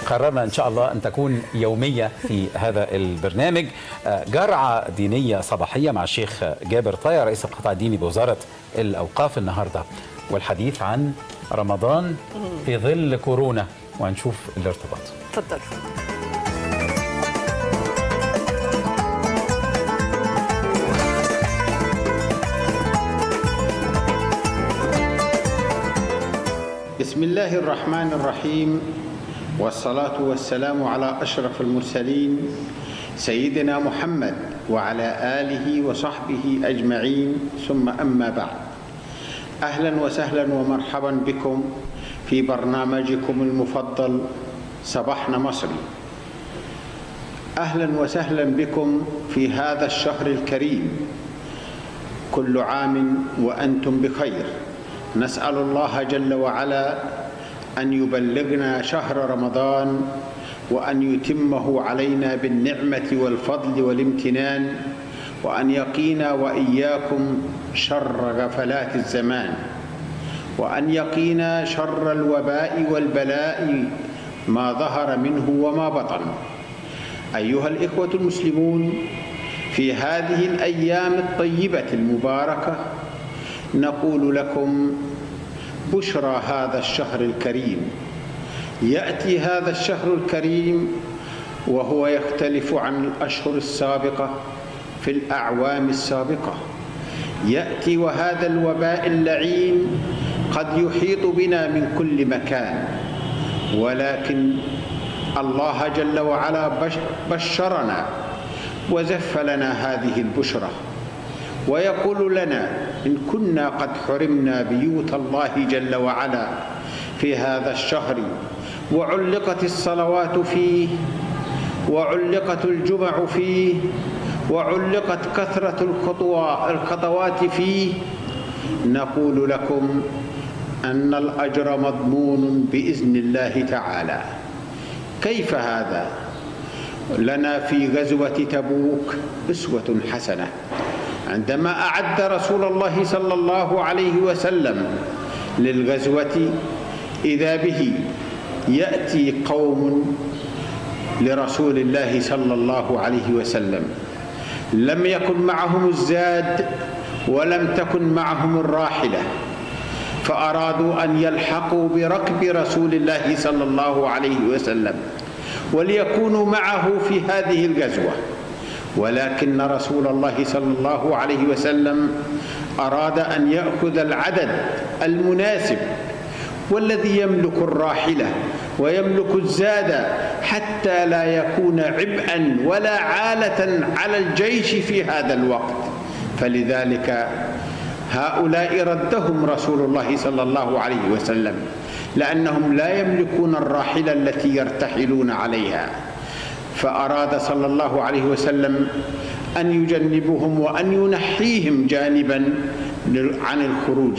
قررنا إن شاء الله أن تكون يومية في هذا البرنامج، جرعة دينية صباحية مع الشيخ جابر طايع رئيس القطاع الديني بوزارة الأوقاف النهاردة، والحديث عن رمضان في ظل كورونا، وهنشوف الارتباط. تفضل. بسم الله الرحمن الرحيم، والصلاة والسلام على أشرف المرسلين سيدنا محمد وعلى آله وصحبه أجمعين، ثم أما بعد. أهلا وسهلا ومرحبا بكم في برنامجكم المفضل صباحنا مصري. أهلا وسهلا بكم في هذا الشهر الكريم، كل عام وأنتم بخير. نسأل الله جل وعلا أن يبلغنا شهر رمضان وأن يتمه علينا بالنعمة والفضل والامتنان، وأن يقينا وإياكم شر غفلات الزمان، وأن يقينا شر الوباء والبلاء ما ظهر منه وما بطن. أيها الإخوة المسلمون، في هذه الأيام الطيبة المباركة نقول لكم بشرى هذا الشهر الكريم. يأتي هذا الشهر الكريم وهو يختلف عن الأشهر السابقة في الأعوام السابقة. يأتي وهذا الوباء اللعين قد يحيط بنا من كل مكان، ولكن الله جل وعلا بشرنا وزف لنا هذه البشرى، ويقول لنا إن كنا قد حرمنا بيوت الله جل وعلا في هذا الشهر، وعلقت الصلوات فيه، وعلقت الجمع فيه، وعلقت كثرة الخطوات فيه، نقول لكم أن الأجر مضمون بإذن الله تعالى. كيف هذا؟ لنا في غزوة تبوك أسوة حسنة، عندما أعد رسول الله صلى الله عليه وسلم للغزوة إذا به يأتي قوم لرسول الله صلى الله عليه وسلم لم يكن معهم الزاد ولم تكن معهم الراحلة، فأرادوا أن يلحقوا بركب رسول الله صلى الله عليه وسلم وليكونوا معه في هذه الغزوة، ولكن رسول الله صلى الله عليه وسلم أراد أن يأخذ العدد المناسب والذي يملك الراحلة ويملك الزاد، حتى لا يكون عبئا ولا عالة على الجيش في هذا الوقت. فلذلك هؤلاء ردهم رسول الله صلى الله عليه وسلم، لأنهم لا يملكون الراحلة التي يرتحلون عليها، فأراد صلى الله عليه وسلم أن يجنبهم وأن ينحيهم جانبا عن الخروج.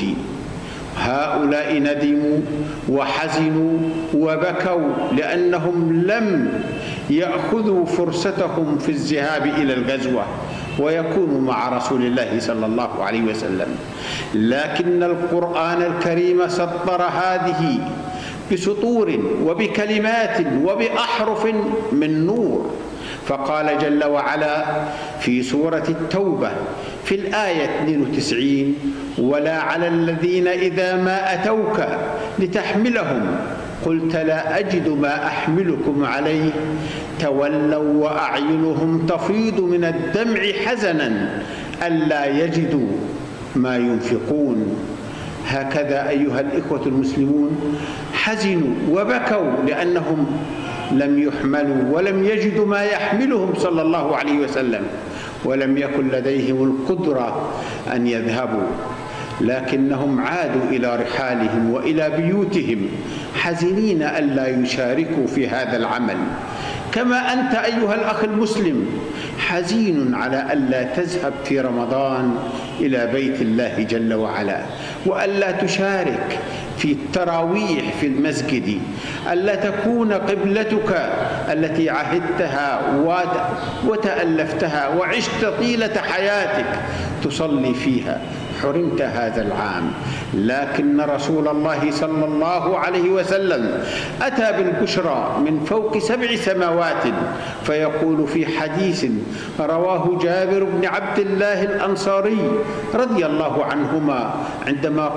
هؤلاء ندموا وحزنوا وبكوا لأنهم لم يأخذوا فرصتهم في الذهاب إلى الغزوة ويكونوا مع رسول الله صلى الله عليه وسلم، لكن القرآن الكريم سطر هذه بسطور وبكلمات وبأحرف من نور، فقال جل وعلا في سورة التوبة في الآية 92: ولا على الذين إذا ما أتوك لتحملهم قلت لا أجد ما أحملكم عليه تولوا وأعينهم تفيض من الدمع حزنا ألا يجدوا ما ينفقون. هكذا أيها الإخوة المسلمون حزنوا وبكوا لأنهم لم يحملوا ولم يجدوا ما يحملهم صلى الله عليه وسلم، ولم يكن لديهم القدرة أن يذهبوا، لكنهم عادوا إلى رحالهم وإلى بيوتهم حزنين ألا يشاركوا في هذا العمل. كما أنت أيها الأخ المسلم حزين على ألا تذهب في رمضان إلى بيت الله جل وعلا، وألا تشارك في التراويح في المسجد، ألا تكون قبلتك التي عهدتها وتألفتها وعشت طيلة حياتك تصلي فيها، حرمت هذا العام. لكن رسول الله صلى الله عليه وسلم أتى بالبشرى من فوق 7 سماوات، فيقول في حديث رواه جابر بن عبد الله الأنصاري رضي الله عنهما عندما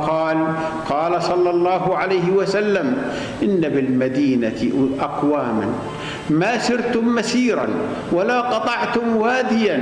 قال صلى الله عليه وسلم: إن بالمدينة أقواما ما سرتم مسيرا ولا قطعتم واديا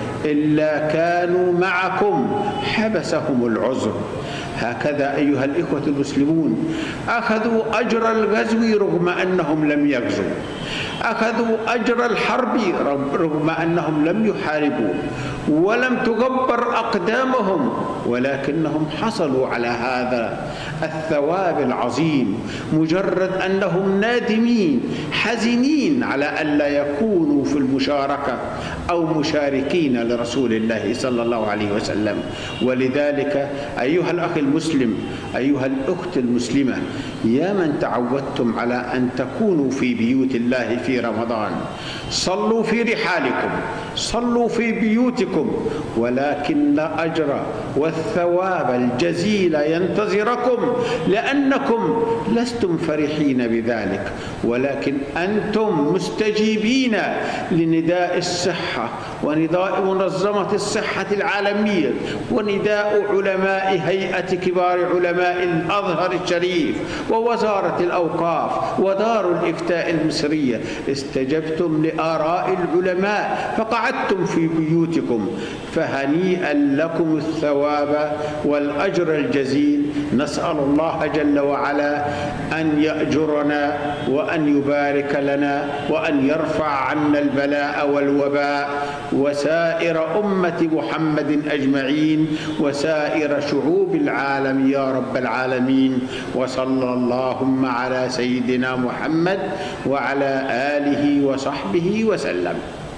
إلا كانوا معكم حبسهم العذر. هكذا أيها الإخوة المسلمون أخذوا أجر الغزو رغم أنهم لم يغزوا، أخذوا أجر الحرب رغم أنهم لم يحاربوا، ولم تغبر أقدامهم، ولكنهم حصلوا على هذا الثواب العظيم مجرد أنهم نادمين حزينين على ألا يكونوا في المشاركة أو مشاركين لرسول الله صلى الله عليه وسلم. ولذلك أيها الأخ المسلم، أيها الأخت المسلمة، يا من تعودتم على أن تكونوا في بيوت الله في رمضان، صلوا في رحالكم، صلوا في بيوتكم، ولكن الأجر والثواب الجزيل ينتظركم، لأنكم لستم فرحين بذلك، ولكن أنتم مستجيبين لنداء الصحة ونداء منظمة الصحة العالمية ونداء علماء هيئة كبار علماء الأزهر الشريف ووزارة الأوقاف ودار الإفتاء المصرية. استجبتم لآراء العلماء فقعدتم في بيوتكم، فهنيئا لكم الثواب والأجر الجزيل. نسأل الله جل وعلا أن يأجرنا وأن يبارك لنا وأن يرفع عنا البلاء والوباء وسائر أمة محمد أجمعين وسائر شعوب العالم يا رب العالمين. وصلى اللهم على سيدنا محمد وعلى آله وصحبه وسلم.